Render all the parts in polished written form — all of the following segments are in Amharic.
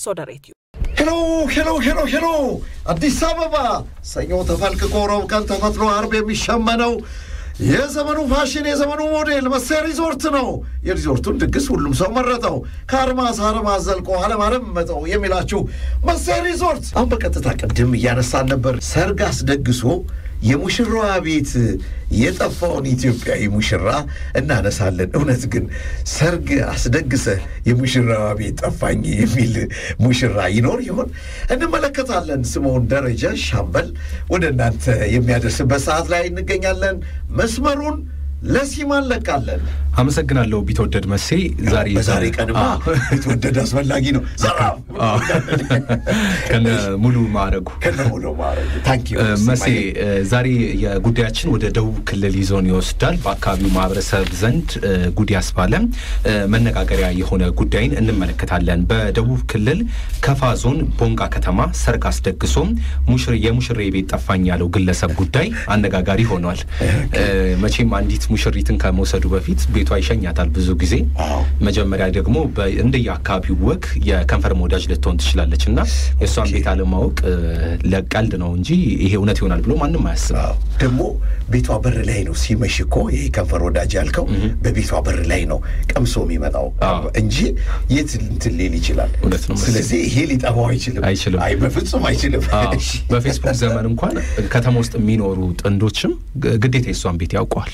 ሶደሬት ሄሎ አዲስ አበባ ሰኞ ተፈልቅቆ ሮብ ቀን ተፈትሎ አርብ የሚሸመነው የዘመኑ ፋሽን የዘመኑ ሞዴል መሰሪ ሪዞርት ነው። የሪዞርቱን ድግስ ሁሉም ሰው መረጠው። ከአርማስ አርማስ ዘልቆ ዓለም መጣው የሚላችሁ መሰሪ ሪዞርት አሁን በቀጥታ ቀድም እያነሳን ነበር። ሰርግ አስደግሶ የሙሽራዋ ቤት የጠፋውን ኢትዮጵያዊ ሙሽራ እናነሳለን። እውነት ግን ሰርግ አስደግሰ የሙሽራዋ ቤት ጠፋኝ የሚል ሙሽራ ይኖር ይሆን? እንመለከታለን። ስምዖን ደረጃ ሻምበል ወደ እናንተ የሚያደርስበት ሰዓት ላይ እንገኛለን። መስመሩን ለሲማን ለቃለን። አመሰግናለሁ ቢተወደድ መሴ። ዛሬ ቀንማ ቢተወደድ አስፈላጊ ነው። ዘራፍ ከነ ሙሉ ማረጉ ታንክ ዩ መሴ። ዛሬ የጉዳያችን ወደ ደቡብ ክልል ይዞን ይወስዳል። በአካባቢው ማህበረሰብ ዘንድ ጉድ ያስባለ መነጋገሪያ የሆነ ጉዳይን እንመለከታለን። በደቡብ ክልል ከፋ ዞን ቦንጋ ከተማ ሰርግ አስደግሶ የሙሽሬ ቤት ጠፋኝ ያለው ግለሰብ ጉዳይ አነጋጋሪ ሆኗል። መቼም አንዲት ሙሽሪትን ከመውሰዱ በፊት ቤቷ ይሸኛታል ብዙ ጊዜ። መጀመሪያ ደግሞ እንደየአካባቢው ወግ የከንፈር ሞዳጅ ልትሆን ትችላለችና የሷን ቤት አለማወቅ ለቀልድ ነው እንጂ ይሄ እውነት ይሆናል ብሎ ማንንም አያስብም። ደግሞ ቤቷ በር ላይ ነው ሲመሽኮ ይሄ ከንፈር ወዳጅ ያልከው በቤቷ በር ላይ ነው ቀምሶ የሚመጣው እንጂ የት እንትን ሊል ይችላል። ስለዚህ ይሄ ሊጠፋው አይችልም። አይ በፍጹም አይችልም። በፌስቡክ ዘመን እንኳን ከተማ ውስጥ የሚኖሩ ጥንዶችም ግዴታ የሷን ቤት ያውቀዋል።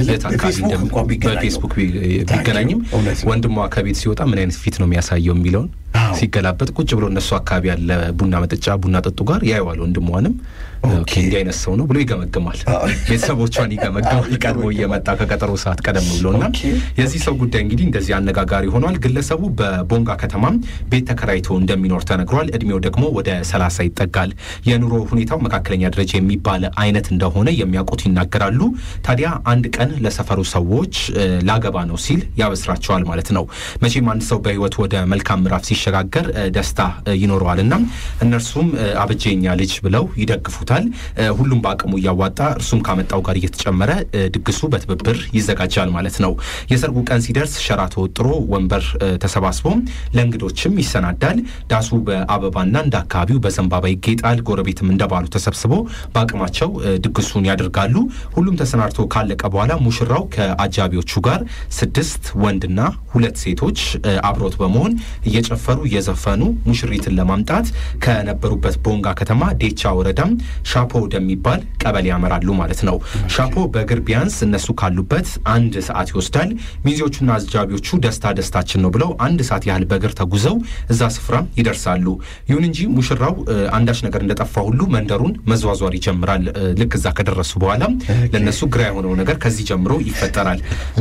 በፌስቡክ ቢገናኝም ወንድሟ ከቤት ሲወጣ ምን አይነት ፊት ነው የሚያሳየው የሚለውን ሲገላበጥ ቁጭ ብሎ እነሱ አካባቢ ያለ ቡና መጠጫ ቡና ጠጡ ጋር ያይዋል። ወንድሟንም እንዲህ አይነት ሰው ነው ብሎ ይገመግማል። ቤተሰቦቿን ይገመግማል ቀድሞ እየመጣ ከቀጠሮ ሰዓት ቀደም ብሎና የዚህ ሰው ጉዳይ እንግዲህ እንደዚህ አነጋጋሪ ሆኗል። ግለሰቡ በቦንጋ ከተማ ቤት ተከራይቶ እንደሚኖር ተነግሯል። እድሜው ደግሞ ወደ 30 ይጠጋል። የኑሮ ሁኔታው መካከለኛ ደረጃ የሚባል አይነት እንደሆነ የሚያውቁት ይናገራሉ። ታዲያ አንድ ቀን ለሰፈሩ ሰዎች ላገባ ነው ሲል ያበስራቸዋል ማለት ነው። መቼም አንድ ሰው በህይወት ወደ መልካም ምዕራፍ ሲሸጋገር ደስታ ይኖረዋልና እነርሱም አበጀኛ ልጅ ብለው ይደግፉታል። ሁሉም በአቅሙ እያዋጣ እርሱም ካመጣው ጋር እየተጨመረ ድግሱ በትብብር ይዘጋጃል ማለት ነው። የሰርጉ ቀን ሲደርስ ሸራ ተወጥሮ ወንበር ተሰባስቦ ለእንግዶችም ይሰናዳል። ዳሱ በአበባና እንደ አካባቢው በዘንባባ ይጌጣል። ጎረቤትም እንደባሉ ተሰብስቦ በአቅማቸው ድግሱን ያደርጋሉ። ሁሉም ተሰናድቶ ካለቀ በኋላ ሙሽራው ከአጃቢዎቹ ጋር 6 ወንድና 2 ሴቶች አብሮት በመሆን እየጨፈሩ እየዘፈኑ ሙሽሪትን ለማምጣት ከነበሩበት ቦንጋ ከተማ ዴቻ ወረዳም ሻፖ ወደሚባል ቀበሌ ያመራሉ ማለት ነው። ሻፖ በእግር ቢያንስ እነሱ ካሉበት 1 ሰዓት ይወስዳል። ሚዜዎቹና አጃቢዎቹ ደስታችን ነው ብለው 1 ሰዓት ያህል በእግር ተጉዘው እዛ ስፍራ ይደርሳሉ። ይሁን እንጂ ሙሽራው አንዳች ነገር እንደጠፋ ሁሉ መንደሩን መዟዟር ይጀምራል። ልክ እዛ ከደረሱ በኋላ ለነሱ ግራ የሆነው ነገር ከዚህ ጀምሮ ይፈጠራል።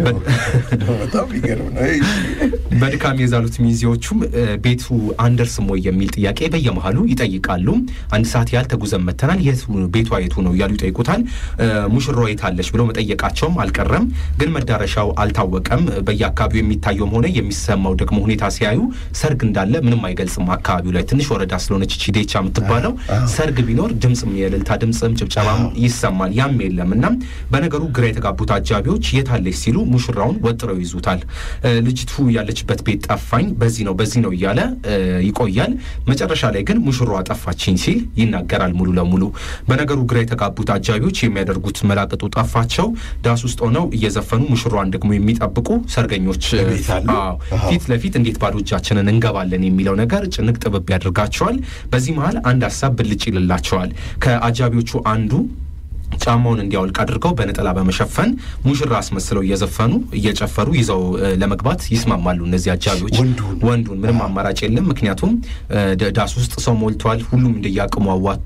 በጣም ይገርም ነው። በድካም የዛሉት ሚዜዎቹም ቤቱ አንደርስም ወይ የሚል ጥያቄ በየመሃሉ ይጠይቃሉ። 1 ሰዓት ያህል ተጉዘን መተናል፣ ቤቷ የቱ ነው እያሉ ይጠይቁታል። ሙሽራው የት አለች ብለው መጠየቃቸውም አልቀረም። ግን መዳረሻው አልታወቀም። በየአካባቢው የሚታየው ሆነ የሚሰማው ደግሞ ሁኔታ ሲያዩ ሰርግ እንዳለ ምንም አይገልጽም። አካባቢው ላይ ትንሽ ወረዳ ስለሆነች ቺዴቻ የምትባለው ሰርግ ቢኖር ድምጽም የእልልታ ድምጽም ጭብጨባም ይሰማል። ያም የለምና በነገሩ ግራ የተጋቡት አጃቢዎች የት አለች ሲሉ ሙሽራውን ወጥረው ይዙታል። ልጅቱ ያለችበት ቤት ጠፋኝ በዚህ ነው እያለ ይቆያል። መጨረሻ ላይ ግን ሙሽራዋ ጠፋችኝ ሲል ይናገራል ሙሉ ለሙሉ። በነገሩ ግራ የተጋቡት አጃቢዎች የሚያደርጉት መላቀጡ ጠፋቸው። ዳስ ውስጥ ሆነው እየዘፈኑ ሙሽራዋን ደግሞ የሚጠብቁ ሰርገኞች ፊት ለፊት እንዴት ባዶ እጃችንን እንገባለን የሚለው ነገር ጭንቅ ጥብብ ያደርጋቸዋል። በዚህ መሃል አንድ ሐሳብ ብልጭ ይልላቸዋል። ከአጃቢዎቹ አንዱ ጫማውን እንዲያወልቅ አድርገው በነጠላ በመሸፈን ሙሽራ አስመስለው እየዘፈኑ እየጨፈሩ ይዘው ለመግባት ይስማማሉ። እነዚህ አጃቢዎች ወንዱን ምንም አማራጭ የለም። ምክንያቱም ዳስ ውስጥ ሰው ሞልቷል። ሁሉም እንደያቀሙ አዋጥቶ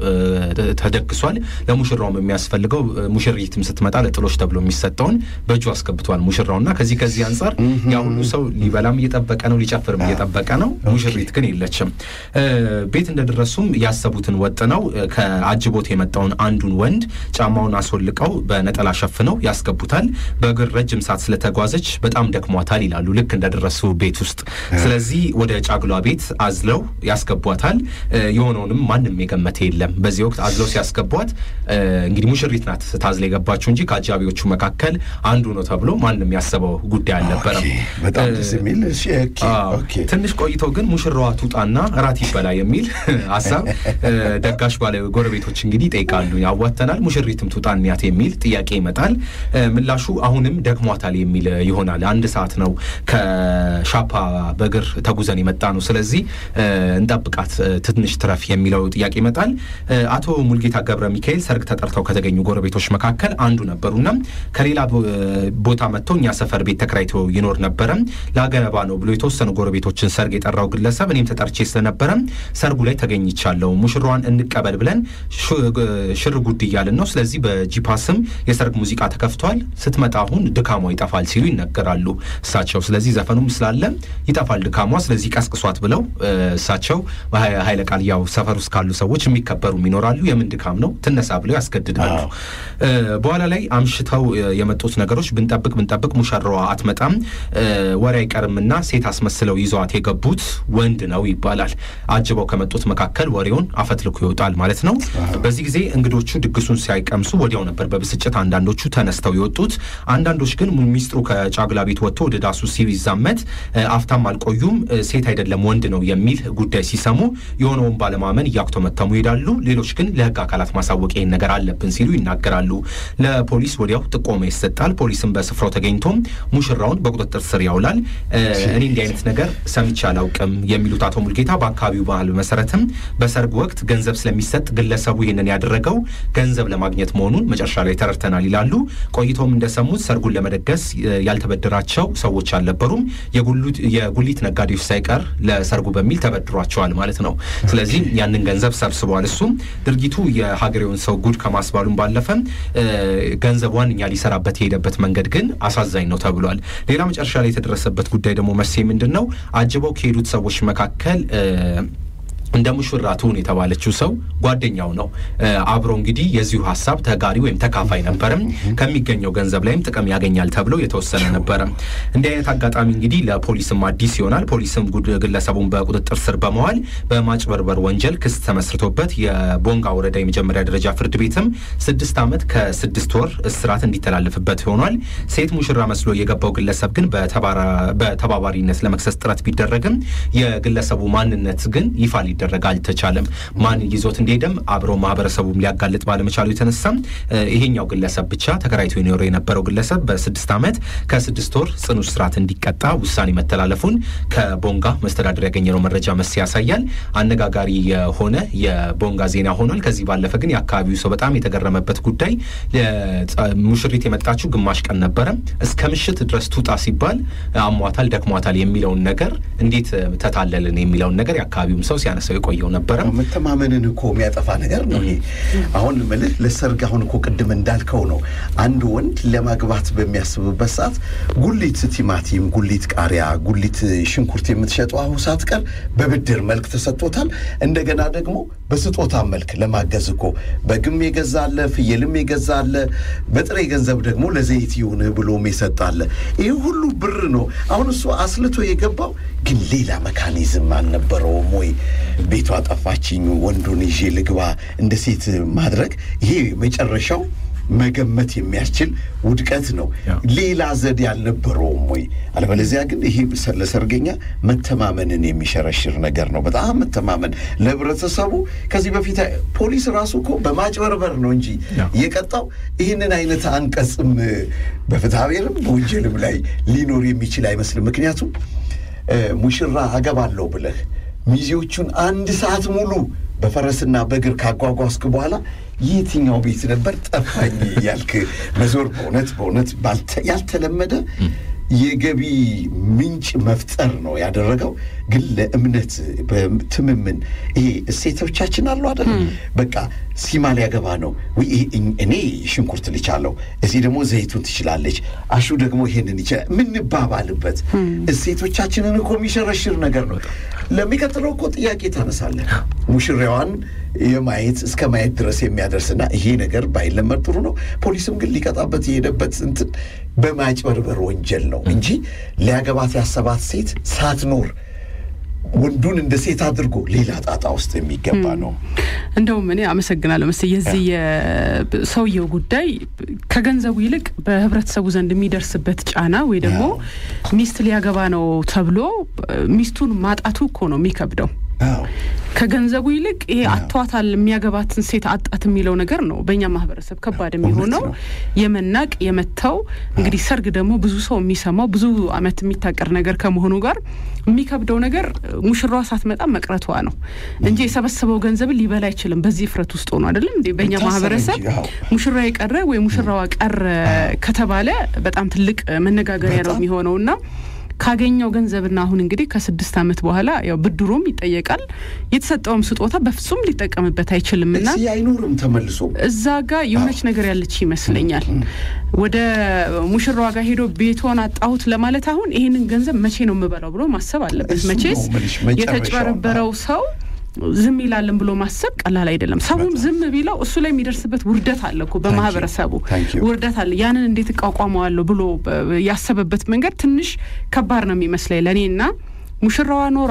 ተደግሷል። ለሙሽራውም የሚያስፈልገው ሙሽሪትም ስትመጣ ለጥሎሽ ተብሎ የሚሰጠውን በእጁ አስገብቷል ሙሽራውና ከዚህ አንፃር ያ ሁሉ ሰው ሊበላም እየጠበቀ ነው፣ ሊጨፍርም እየጠበቀ ነው። ሙሽሪት ግን የለችም። ቤት እንደደረሱም ያሰቡትን ወጥነው ከአጅቦት የመጣውን አንዱን ወንድ ጫማውን አስወልቀው በነጠላ ሸፍነው ያስገቡታል በእግር ረጅም ሰዓት ስለተጓዘች በጣም ደክሟታል ይላሉ ልክ እንደደረሱ ቤት ውስጥ ስለዚህ ወደ ጫግሏ ቤት አዝለው ያስገቧታል የሆነውንም ማንንም የገመተ የለም በዚህ ወቅት አዝለው ሲያስገቧት እንግዲህ ሙሽሪት ናት ታዝለ የገባችው እንጂ ካጃቢዎቹ መካከል አንዱ ነው ተብሎ ማንንም ያሰበው ጉዳይ አልነበረም በጣም ሲሚል ኦኬ ትንሽ ቆይቶ ግን ሙሽራዋ ቱጣና ራት ይበላ የሚል ሐሳብ ደጋሽ ባለ ጎረቤቶች እንግዲህ ጠይቃሉ ያዋተናል ሙሽሪትም ቱጣንያት የሚል ጥያቄ ይመጣል ምላሹ አሁንም ደክሟታል የሚል ይሆናል አንድ ሰዓት ነው ከሻፓ በእግር ተጉዘን የመጣ ነው ስለዚህ እንጠብቃት ትንሽ ትረፍ የሚለው ጥያቄ ይመጣል አቶ ሙልጌታ ገብረ ሚካኤል ሰርግ ተጠርተው ከተገኙ ጎረቤቶች መካከል አንዱ ነበሩና ከሌላ ቦታ መጥተው እኛ ሰፈር ቤት ተከራይቶ ይኖር ነበር ላገባ ነው ብሎ የተወሰኑ ጎረቤቶችን ሰርግ የጠራው ግለሰብ እኔም ተጠርቼ ስለነበረ ሰርጉ ላይ ተገኝቻለሁ ሙሽራዋን እንቀበል ብለን ሽር ጉድ ይያልን ነው ስለዚህ በጂፓስም የሰርግ ሙዚቃ ተከፍቷል ስትመጣ አሁን ድካሟ ይጣፋል ሲሉ ይነገራሉ እሳቸው ስለዚህ ዘፈኑም ስላለ ይጣፋል ድካሟ ስለዚህ ቀስቅሷት ብለው እሳቸው በኃይለ ቃል ያው ሰፈር ውስጥ ካሉ ሰዎች የሚከበሩ ይኖራሉ የምን ድካም ነው ትነሳ ብለው ያስገድዳሉ በኋላ ላይ አምሽተው የመጡት ነገሮች ብንጠብቅ ሙሽራዋ አትመጣም ወሬ አይቀርምና ሴት አስመስለው ይዘዋት የገቡት ወንድ ነው ይባላል አጅበው ከመጡት መካከል ወሬውን አፈትልኩ ይወጣል ማለት ነው በዚህ ጊዜ እንግዶቹ ድግሱን ሲያይቀምሱ ወዲያው ነበር በብስጭት አንዳንዶቹ ተነስተው ይወጡት አንዳንዶች ግን ሚስጥሩ ከጫግላ ቤት ወጥቶ ወደ ዳሱ ሲዛመት አፍታም አልቆዩም ሴት አይደለም ወንድ ነው የሚል ጉዳይ ሲሰሙ የሆነውን ባለማመን ያክተመተሙ ይላሉ ሌሎች ግን ለህግ አካላት ማሳወቅ ይሄን ነገር አለብን ሲሉ ይናገራሉ ለፖሊስ ወዲያው ጥቆማ ይሰጣል ፖሊስም በስፍራው ተገኝቶ ሙሽራውን በቁጥጥር ስር ያውላል እኔ እንዲህ አይነት ነገር ሰምቼ አላውቅም የሚሉት አቶ ሙልጌታ በአካባቢው ባህል መሰረትም በሰርግ ወቅት ገንዘብ ስለሚሰጥ ግለሰቡ ይሄንን ያደረገው ገንዘብ ለማግኘት መሆኑን መጨረሻ ላይ ተረድተናል ይላሉ ቆይቶም እንደሰሙት ሰርጉን ለመደገስ ያልተበደራቸው ሰዎች አልነበሩም የጉሊት ነጋዴዎች ሳይቀር ለሰርጉ በሚል ተበድሯቸዋል ማለት ነው ስለዚህ ያንን ገንዘብ ሰብስበዋል እሱም ድርጊቱ የሀገሬውን ሰው ጉድ ከማስባሉም ባለፈ ገንዘቧን እኛ ሊሰራበት የሄደበት መንገድ ግን አሳዛኝ ነው ተብሏል ሌላ መጨረሻ ላይ የተደረሰበት ጉዳይ ደግሞ መሴ ምንድነው አጅበው ከሄዱት ሰዎች መካከል እንደ ሙሽራቱን የተባለችው ሰው ጓደኛው ነው አብሮ እንግዲህ የዚሁ ሐሳብ ተጋሪ ወይም ተካፋይ ነበርም ከሚገኘው ገንዘብ ላይም ጥቅም ያገኛል ተብሎ የተወሰነ ነበር እንደ አይነት አጋጣሚ እንግዲህ ለፖሊስም አዲስ ይሆናል ፖሊስም ግለሰቡን በቁጥጥር ስር በመዋል በማጭበርበር ወንጀል ክስ ተመስርቶበት የቦንጋ ወረዳ የመጀመሪያ ደረጃ ፍርድ ቤትም 6 ዓመት ከ6 ወር እስራት እንዲተላለፍበት ሆኗል ሴት ሙሽራ መስሎ የገባው ግለሰብ ግን በተባባሪነት ለመክሰስ ጥረት ቢደረግም የግለሰቡ ማንነት ግን ይፋ ሊደረጋል ተቻለም ማን ይዞት እንደሄደም አብሮ ማህበረሰቡም ሊያጋልጥ ባለመቻሉ የተነሳ ይሄኛው ግለሰብ ብቻ ተከራይቶ ይኖር የነበረው ግለሰብ በ6 ዓመት ከ6 ወር ጽኑ እስራት እንዲቀጣ ውሳኔ መተላለፉን ከቦንጋ መስተዳድር ያገኘነው መረጃ ያሳያል አነጋጋሪ የሆነ የቦንጋ ዜና ሆኗል ከዚህ ባለፈ ግን የአካባቢው ሰው በጣም የተገረመበት ጉዳይ ሙሽሪት የመጣችው ግማሽ ቀን ነበር እስከ ምሽት ድረስ ቱጣ ሲባል አሟታል ደክሟታል የሚለውን ነገር እንዴት ተታለልን የሚለውን ነገር የአካባቢው ሰው ሲያነሳው የቆየው ነበር መተማመንን እኮ የሚያጠፋ ነገር ነው ይሄ አሁን መልህ ለሰርግ አሁን እኮ ቅድም እንዳልከው ነው አንድ ወንድ ለማግባት በሚያስብበት ሰዓት ጉሊት ቲማቲም ጉሊት ቃሪያ ጉሊት ሽንኩርት የምትሸጠው አሁሳት ቀር በብድር መልክ ተሰጥቶታል እንደገና ደግሞ በስጦታ መልክ ለማገዝ እኮ በግም የገዛለ ፍየልም የገዛለ በጥሬ ገንዘብ ደግሞ ለዘይት ይሁን ብሎም ይሰጣል ይሄ ሁሉ ብር ነው አሁን እሱ አስልቶ የገባው ግን ሌላ መካኒዝም አልነበረው ሞይ ቤቷ ጠፋችኝ ወንዱን ይዤ ልግባ እንደ ሴት ማድረግ ይሄ መጨረሻው መገመት የሚያስችል ውድቀት ነው ሌላ ዘዴ ያልነበረውም ወይ አለበለዚያ ግን ይሄ ለሰርገኛ መተማመንን የሚሸረሽር ነገር ነው በጣም መተማመን ለብረተሰቡ ከዚህ በፊት ፖሊስ ራሱ እኮ በማጭበርበር ነው እንጂ የቀጣው ይሄንን አይነት አንቀጽም በፍትሐብሔርም በወንጀልም ላይ ሊኖር የሚችል አይመስልም ምክንያቱም ሙሽራ አገባለሁ ብለህ ሚዜዎቹን 1 ሰዓት ሙሉ በፈረስና በእግር ካጓጓዝክ በኋላ የትኛው ቤት ነበር ጠፋኝ ያልክ መዞር በእውነት ያልተለመደ የገቢ ምንጭ መፍጠር ነው ያደረገው ግን ለእምነት በትምምን ይሄ እሴቶቻችን አሉ አይደል በቃ ሲማል ያገባ ነው ወይ እኔ ሽንኩርት ልቻለሁ እዚህ ደግሞ ዘይቱን ትችላለች አሹ ደግሞ ይሄንን ይችላል ምን ባባልበት እሴቶቻችንን እኮ የሚሸረሽር ነገር ነው ለሚከተለው እኮ ጥያቄ ታነሳለህ ሙሽራዋን የማየት እስከ ማየት ድረስ የሚያደርስና ይሄ ነገር ባይለመድ ጥሩ ነው ፖሊስም ግን ሊቀጣበት የሄደበት እንትን በማጭበርበር ወንጀል ነው እንጂ ሊያገባት ያሰባት ሴት ሳትኖር ወንዱን እንደ ሴት አድርጎ ሌላ ጣጣ ውስጥ የሚገባ ነው እንደውም እኔ አመሰግናለሁ መሰለኝ የዚህ የሰውየው ጉዳይ ከገንዘቡ ይልቅ በህብረተሰቡ ዘንድ የሚደርስበት ጫና ወይ ደግሞ ሚስት ሊያገባ ነው ተብሎ ሚስቱን ማጣቱ እኮ ነው የሚከብደው ከገንዘቡ ይልቅ ይሄ አጥቷታል የሚያገባትን ሴት አጣት የሚለው ነገር ነው በእኛ ማህበረሰብ ከባድ የሚሆነው የመናቅ የመተው እንግዲህ ሰርግ ደግሞ ብዙ ሰው የሚሰማው ብዙ አመት የሚታቀር ነገር ከመሆኑ ጋር የሚከብደው ነገር ሙሽራዋ ሳትመጣ መቅረቷ ነው እንጂ የሰበሰበው ገንዘብ ሊበላ አይችልም በዚህ ፍረት ውስጥ ሆኖ አይደለም እንዴ በእኛ ማህበረሰብ ሙሽራ ይቀረ ወይ ሙሽራዋ ቀረ ከተባለ በጣም ትልቅ መነጋገሪያ ነው የሚሆነውና ካገኘው ገንዘብና አሁን እንግዲህ ከ6 አመት በኋላ ያው ብድሩም ይጠየቃል የተሰጠውም ስጦታ በፍጹም ሊጠቀምበት አይችልምና እዚህ አይኖርም ተመልሶ እዛ ጋር የሆነች ነገር ያለች ይመስለኛል ወደ ሙሽራዋ ጋር ሄዶ ቤቷን አጣሁት ለማለት አሁን ይሄንን ገንዘብ መቼ ነው የምበላው ብሎ ማሰብ አለበት መቼስ የተጨበረበረው ሰው ዝም ይላልን ብሎ ማሰብ ቀላል አይደለም ሰውም ዝም ቢለው እሱ ላይ የሚደርስበት ውርደት አለኩ በማህበረሰቡ ውርደት አለ ያንን እንዴት ተቋቋመዋለሁ ብሎ ያሰበበት መንገድ ትንሽ ከባድ ነው የሚመስለኝ ለኔና ሙሽራዋ ኖራ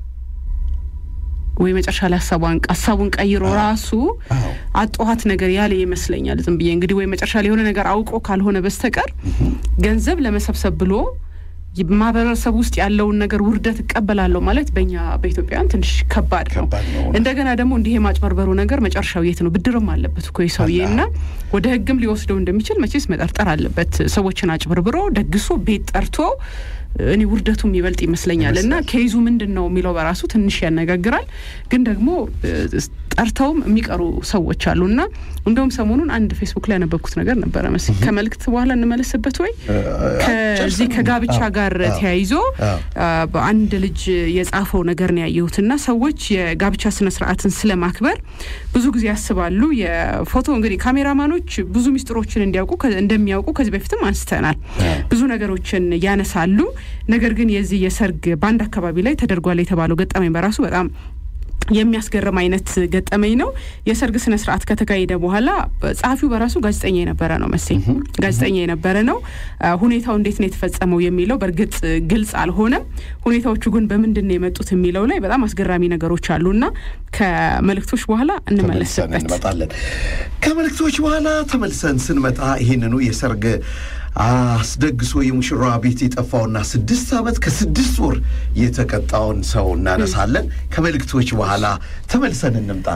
ወይ መጨረሻ ላይ ሐሳቡን ቀይሮ ራሱ አጥቷት ነገር ያለ ይመስለኛል ዝም ብዬ እንግዲህ ወይ መጨረሻ ላይ የሆነ ነገር አውቆ ካልሆነ በስተቀር ገንዘብ ለመሰብሰብ ብሎ ማህበረሰብ ውስጥ ያለውን ነገር ውርደት ተቀበላለሁ ማለት በእኛ በኢትዮጵያውያን ትንሽ ከባድ ነው እንደገና ደግሞ እንዲህ ማጭበርበሩ ነገር መጨረሻው የት ነው ብድርም አለበት እኮ ይሰውየና ወደ ህግም ሊወስደው እንደሚችል መቼስ መጠርጠር አለበት ሰዎችን አጭበርብሮ ደግሶ ቤት ጠርቶ እኔ ውርደቱም ይበልጥ ይመስለኛልና ከይዙ ምንድነው የሚለው በራሱ ትንሽ ያነጋግራል ግን ደግሞ ጠርተውም የሚቀሩ ሰዎች አሉና እንደውም ሰሞኑን አንድ ፌስቡክ ላይ ያነበብኩት ነገር ነበር መሰለኝ ከመልክት በኋላ እንመለስበት ወይ ከዚህ ከጋብቻ ጋር ተያይዞ በአንድ ልጅ የጻፈው ነገር ነው ያየሁትና ሰዎች የጋብቻ ስነ ስርዓትን ስለማክበር ብዙ ጊዜ ያስባሉ የፎቶ እንግዲህ ካሜራማኖች ብዙ ሚስጥሮችን እንደሚያውቁ ከዚህ በፊትም አንስተናል ብዙ ነገሮችን ያነሳሉ ነገር ግን የዚህ የሰርግ ባንድ አካባቢ ላይ ተደርጓል የተባለው ገጠመኝ በራሱ በጣም የሚያስገርም አይነት ገጠመኝ ነው የሰርግ ስነ ስርዓት ከተካሄደ በኋላ ጻፊው በራሱ ጋዜጠኛ የነበረ ነው መሰለኝ ጋዜጠኛ የነበረ ነው ሁኔታው እንዴት ነው የተፈጸመው የሚለው በርግጥ ግልጽ አልሆነም ሁኔታዎቹ ግን በመንድን ነው የመጡት የሚለው ላይ በጣም አስገራሚ ነገሮች አሉና ከመልክቶች በኋላ እንመለስበታለን ከመልክቶች በኋላ ተመልሰን ስንመጣ ይሄንኑ የሰርግ አስደግሶ የሙሽራዋ ቤት የጠፋውና 6 አመት ከ6 ወር የተቀጣውን ሰው እናነሳለን ከመልክቶች በኋላ ተመልሰን እንምጣ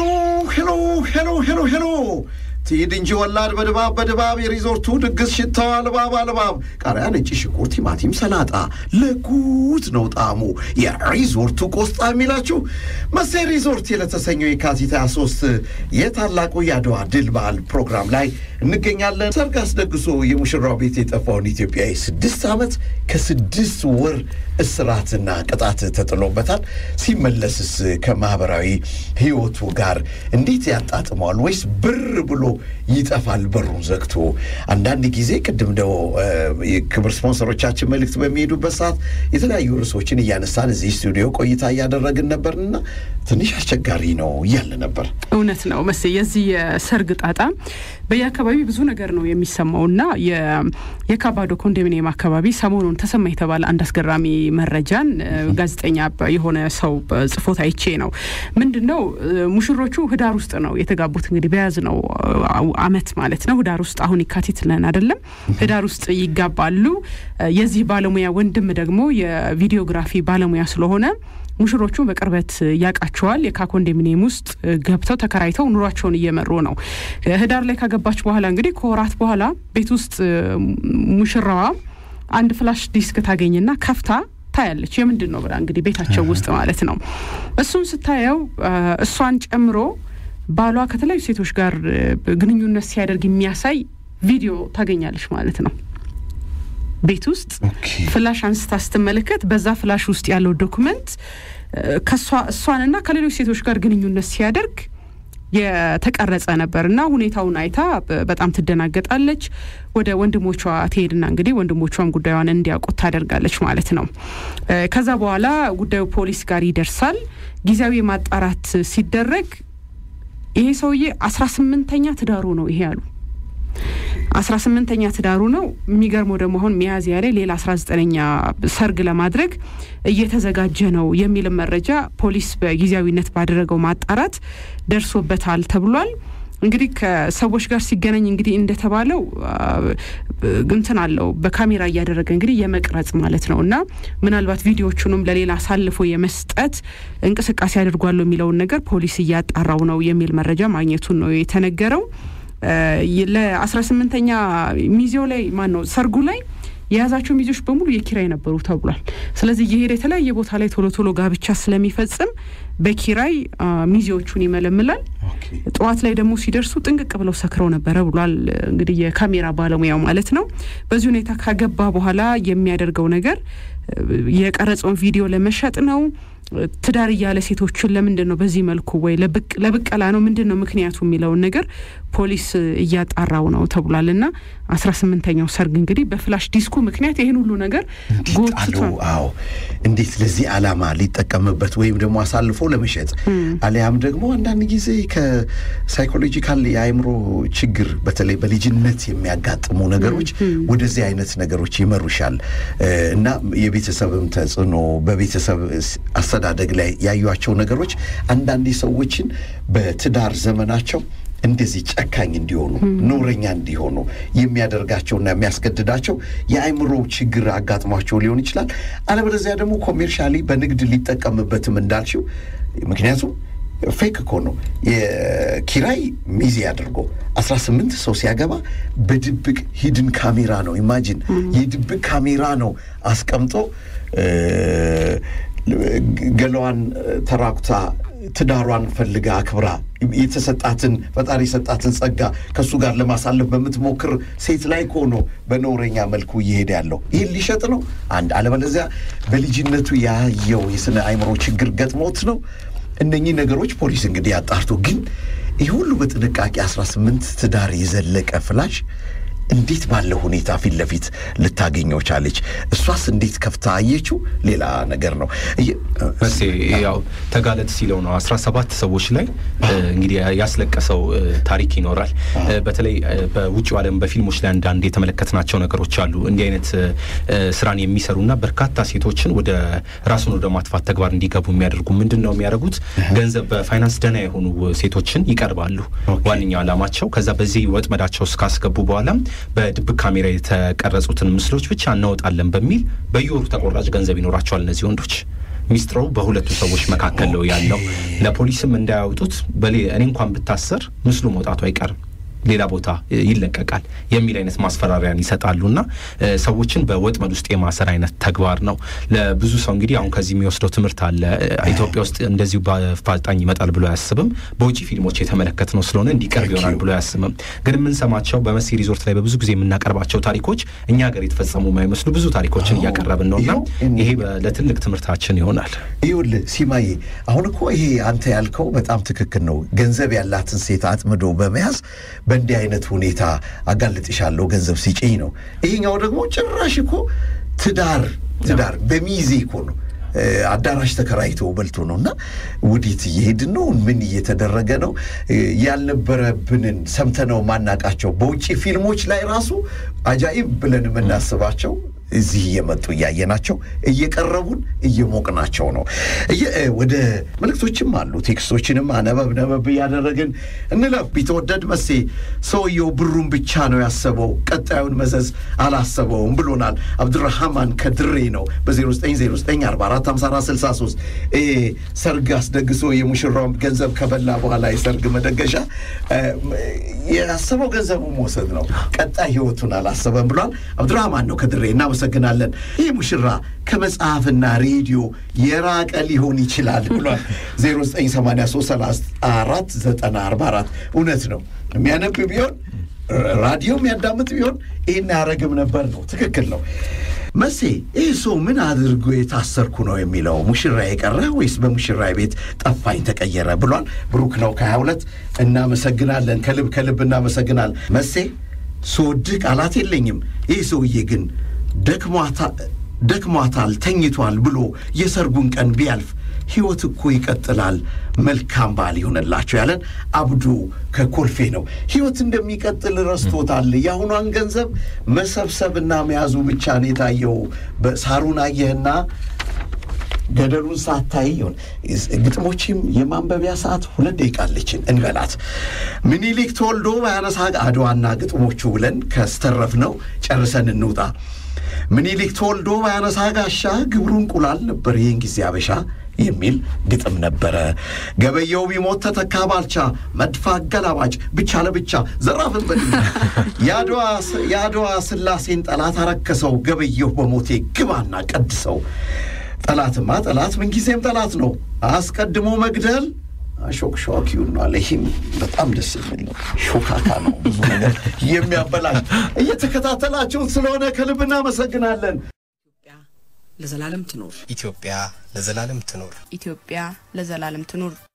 ሄሎ ትይድንጂ ወላድ በድባብ የሪዞርቱ ድግስ ሽታው አልባብ ቃሪያ ነጭ ሽንኩርት ቲማቲም ሰላጣ ለጉት ነው ጣሙ የሪዞርቱ ቆስጣ የሚላችሁ መሰይ ሪዞርት ለተሰኘው የካቲት 23 የታላቁ ያድዋ ድል በዓል ፕሮግራም ላይ እንገኛለን ሰርግ አስደግሶ የሙሽራው ቤት የጠፋውን ኢትዮጵያዊ 6 አመት ከ6 ወር እስራትና ቅጣት ተጥሎበታል ሲመለስስ ከማህበራዊ ህይወቱ ጋር እንዴት ያጣጥመዋል ወይስ ብር ብሎ ይጠፋል በሩን ዘግቶ አንዳንድ ጊዜ ቅድም ደው የክብር ስፖንሰሮቻችን መልእክት በሚሄዱበት ሰዓት የተለያዩ ርዕሶችን እያነሳን እዚህ ስቱዲዮ ቆይታ ያደረግን ነበርና ትንሽ አስቸጋሪ ነው ያለ ነበር እውነት ነው መሰለኝ የዚህ የሰርግ ጣጣ በየአካባቢው ብዙ ነገር ነው የሚሰማውና የካባዶ ኮንዶሚኒየም አካባቢ ሰሞኑን ተሰማ የተባለ አንድ አስገራሚ መረጃን ጋዜጠኛ የሆነ ሰው ጽፎት አይቼ ነው ምንድነው ሙሽሮቹ ህዳር ውስጥ ነው የተጋቡት እንግዲህ በያዝ ነው አመት ማለት ነው ህዳር ውስጥ አሁን ይካቲት ነን አይደለም ህዳር ውስጥ ይጋባሉ የዚህ ባለሙያ ወንድም ደግሞ የቪዲዮግራፊ ባለሙያ ስለሆነ ሙሽሮቹ በቅርበት ያቃቸዋል የካኮንዶሚኒየም ውስጥ ገብተው ተከራይተው ኑሯቸውን እየመሩ ነው ህዳር ላይ ካገባች በኋላ እንግዲህ ኮራት በኋላ ቤት ውስጥ ሙሽራዋ አንድ ፍላሽ ዲስክ ታገኝና ከፍታ ታያለች የምንድነው ብላ እንግዲህ ቤታቸው ውስጥ ማለት ነው እሱን ስታየው እሷን ጨምሮ ባሏ ከተለያዩ ሴቶች ጋር ግንኙነት ሲያደርግ የሚያሳይ ቪዲዮ ታገኛለች ማለት ነው ቤት ውስጥ ፍላሽ አንስታ ስትመለከት በዛ ፍላሽ ውስጥ ያለው ዶክመንት እሷንና ከሌሎች ሴቶች ጋር ግንኙነት ሲያደርግ የተቀረጸ ነበርና ሁኔታውን አይታ በጣም ትደናገጣለች። ወደ ወንድሞቿ ትሄድና እንግዲህ ወንድሞቿም ጉዳዩን እንዲያውቁት ታደርጋለች ማለት ነው። ከዛ በኋላ ጉዳዩ ፖሊስ ጋር ይደርሳል። ጊዜያዊ ማጣራት ሲደረግ ይሄ ሰውዬ 18ኛ ትዳሩ ነው ይሄ ያሉ 18ኛ ትዳሩ ነው። የሚገርመው ደግሞ አሁን ሚያዝያ ላይ ሌላ 19ኛ ሰርግ ለማድረግ እየተዘጋጀ ነው የሚል መረጃ ፖሊስ በጊዜያዊነት ባደረገው ማጣራት ደርሶበታል ተብሏል። እንግዲህ ከሰዎች ጋር ሲገናኝ እንግዲህ እንደተባለው እንትን አለው በካሜራ ያደረገ እንግዲህ የመቅረጽ ማለት ነውና ምናልባት ቪዲዮዎቹንም ለሌላ አሳልፎ የመስጠት እንቅስቃሴ አድርጓል የሚለው ነገር ፖሊስ እያጣራው ነው የሚል መረጃ ማግኘቱን ነው የተነገረው። ለ18ኛ ሚዜው ላይ ማን ነው ሰርጉ ላይ የያዛቸው ሚዜዎች በሙሉ የኪራይ ነበሩ ተብሏል። ስለዚህ የሄደ የተለያየ ቦታ ላይ ቶሎ ጋብቻ ስለሚፈጽም በኪራይ ሚዜዎቹን ይመለምላል። ጧት ላይ ደግሞ ሲደርሱ ጥንቅቅ ብለው ሰክረው ነበር ብሏል እንግዲህ የካሜራ ባለሙያው ማለት ነው። በዚህ ሁኔታ ካገባ በኋላ የሚያደርገው ነገር የቀረጸውን ቪዲዮ ለመሸጥ ነው። ትዳር ያለ ሴቶችን ለምንድን ነው በዚህ መልኩ ወይ ለብቀላ ነው ምንድነው ምክንያቱ የሚለው ነገር ፖሊስ እያጣራው ነው ተብሏልና 18ኛው ሰርግ እንግዲህ በፍላሽ ዲስኩ ምክንያት ይሄን ሁሉ ነገር ጎትቶ እንዴት ለዚህ ዓላማ ሊጠቀምበት ወይም ደግሞ አሳልፎ ለመሸጥ አሊያም ደግሞ አንዳንድ ጊዜ ከሳይኮሎጂካል የአይምሮ ችግር በተለይ በልጅነት የሚያጋጥሙ ነገሮች ወደዚህ አይነት ነገሮች ይመሩሻል እና የቤተሰብም ተጽዕኖ በቤተሰብ አስተዳደግ ላይ ያዩአቸው ነገሮች አንዳንድ ሰዎችን በትዳር ዘመናቸው እንደዚህ ጨካኝ እንዲሆኑ ኖረኛ እንዲሆኑ የሚያደርጋቸውና የሚያስገድዳቸው የአይምሮ ችግር አጋጥሟቸው ሊሆን ይችላል። አለበለዚያ ደግሞ ኮሜርሻሊ በንግድ ሊጠቀምበትም እንዳልሽው ምክንያቱም ፌክ እኮ ነው የኪራይ ሚዜ አድርጎ 18 ሰው ሲያገባ በድብቅ ሂድን ካሜራ ነው ኢማጂን የድብቅ ካሜራ ነው አስቀምጦ ገለዋን ተራቁታ ትዳሯን ፈልጋ አክብራ የተሰጣትን ፈጣሪ ሰጣትን ጸጋ ከሱ ጋር ለማሳለፍ በመትሞክር ሴት ላይ ሆኖ በኖረኛ መልኩ ይሄድ ያለው ይሄ ሊሸጥ ነው አንድ አለበለዚያ በልጅነቱ ያየው የስነ አይምሮ ችግር ገጥሞት ነው። እነኚህ ነገሮች ፖሊስ እንግዲህ ያጣርቶ ግን ይሄ ሁሉ በጥንቃቄ 18 ትዳር የዘለቀ ፍላሽ እንዴት ባለ ሁኔታ ፊት ለፊት ልታገኘው ቻለች? እሷስ እንዴት ከፍታ አየችው? ሌላ ነገር ነው። ያው ተጋለጥ ሲለው ነው 17 ሰዎች ላይ እንግዲህ ያስለቀሰው ታሪክ ይኖራል። በተለይ በውጭው ዓለም በፊልሞች ላይ አንዳንድ የተመለከትናቸው ነገሮች አሉ። እንዲህ አይነት ስራን የሚሰሩና በርካታ ሴቶችን ወደ ራሱን ወደ ማጥፋት ተግባር እንዲገቡ የሚያደርጉ ምንድነው የሚያደርጉት? ገንዘብ በፋይናንስ ደና የሆኑ ሴቶችን ይቀርባሉ። ዋንኛው ዓላማቸው ከዛ በዚህ ወጥመዳቸው እስካስገቡ በኋላ በድብቅ ካሜራ የተቀረጹትን ምስሎች ብቻ እናወጣለን በሚል በየወሩ ተቆራጭ ገንዘብ ይኖራቸዋል እነዚህ ወንዶች። ሚስጥሩ በሁለቱ ሰዎች መካከል ነው ያለው። ለፖሊስም እንዳያወጡት እኔ እንኳን ብታሰር ምስሉ መውጣቱ አይቀርም ሌላ ቦታ ይለቀቃል የሚል አይነት ማስፈራሪያን ይሰጣሉና ሰዎችን በወጥመድ ውስጥ የማሰር አይነት ተግባር ነው። ለብዙ ሰው እንግዲህ አሁን ከዚህ የሚወስደው ትምህርት አለ። ኢትዮጵያ ውስጥ እንደዚሁ በፋልጣኝ ይመጣል ብሎ ያስብም በውጪ ፊልሞች የተመለከትነው ስለሆነ እንዲቀርብ ይሆናል ብሎ ያስብም። ግን ምን ሰማቸው በመሲ ሪዞርት ላይ በብዙ ጊዜ የምናቀርባቸው ታሪኮች እኛ ሀገር የተፈጸሙ የማይመስሉ ብዙ ታሪኮችን እያቀረብን ነውና ይሄ ለትልቅ ትምህርታችን ይሆናል። ይኸውልህ ሲማዬ አሁን እኮ ይሄ አንተ ያልከው በጣም ትክክል ነው። ገንዘብ ያላትን ሴት አጥምዶ በመያዝ በእንዲህ አይነት ሁኔታ አጋልጥሻለሁ ገንዘብ ሲጭኝ ነው። ይሄኛው ደግሞ ጭራሽ እኮ ትዳር በሚዜ እኮ ነው አዳራሽ ተከራይቶ በልቶ ነውና ወዴት እየሄድን ነው? ምን እየተደረገ ነው? ያልነበረብንን ሰምተነው ማናቃቸው በውጪ ፊልሞች ላይ ራሱ አጃኢብ ብለን የምናስባቸው እዚህ እየመጡ እያየናቸው እየቀረቡን እየሞቅናቸው ነው። ወደ መልእክቶችም አሉ ቴክስቶችንም አነበብ ያደረግን እንለፍ። ቢተወደድ መሴ ሰውየው ብሩን ብቻ ነው ያሰበው ቀጣዩን መዘዝ አላሰበውም ብሎናል። አብዱራህማን ከድሬ ነው በ0909445463 ሰርግ አስደግሶ የሙሽራውን ገንዘብ ከበላ በኋላ የሰርግ መደገሻ ያሰበው ገንዘቡ መውሰድ ነው ቀጣይ ህይወቱን አላሰበም ብሏል። አብዱራህማን ነው ከድሬ እና ሰግናለን። ይሄ ሙሽራ ከመጽሐፍና ሬዲዮ የራቀ ሊሆን ይችላል ብሏል። 0983349044 እውነት ነው። የሚያነብ ቢሆን ራዲዮ የሚያዳምጥ ቢሆን ይሄን ያረግም ነበር ነው ትክክል ነው መሴ እሱ ምን አድርጎ የታሰርኩ ነው የሚለው ሙሽራ የቀረ ወይስ በሙሽራ ቤት ጠፋኝ ተቀየረ ብሏል ብሩክ ነው ከ22 እናመሰግናለን ከልብ እናመሰግናለን መሴ ሶድቅ ቃላት የለኝም እሱዬ ግን ደክሟታል ተኝቷል ብሎ የሰርጉን ቀን ቢያልፍ ህይወት እኮ ይቀጥላል መልካም ባል ይሆንላችሁ ያለን አብዱ ከኮልፌ ነው ህይወት እንደሚቀጥል ረስቶታል ያሁኗን ገንዘብ መሰብሰብና መያዙ ብቻ ነው የታየው በሳሩን አየህና ገደሉን ሳታይ ግጥሞችም የማንበቢያ ሰዓት 2 ደቂቃ አለችን እንበላት ምኒልክ ተወልዶ ባያነሳ አድዋና ግጥሞቹ ብለን ከስተረፍነው ጨርሰን እንውጣ ምኒልክ ተወልዶ ባያነሳ ጋሻ ግብሩን ቁላል ነበር ይሄን ጊዜ አበሻ የሚል ግጥም ነበረ ገበየው ቢሞት ተተካ ባልቻ መድፋ ገላባጭ ብቻ ለብቻ ዘራፍን በል ያድዋ ስላሴን ጠላት አረከሰው ገበየው በሞቴ ግባና ቀድሰው ጠላትማ ጠላት ምን ጊዜም ጠላት ነው አስቀድሞ መግደል ሾክሾኪው ነው አለህም በጣም ደስ የሚል ነው ሾካካ ነው ብዙ ነገር የሚያበላሽ እየተከታተላችሁ ስለሆነ ከልብ እናመሰግናለን ለዘላለም ትኖር ኢትዮጵያ ለዘላለም ትኖር ኢትዮጵያ ለዘላለም ትኖር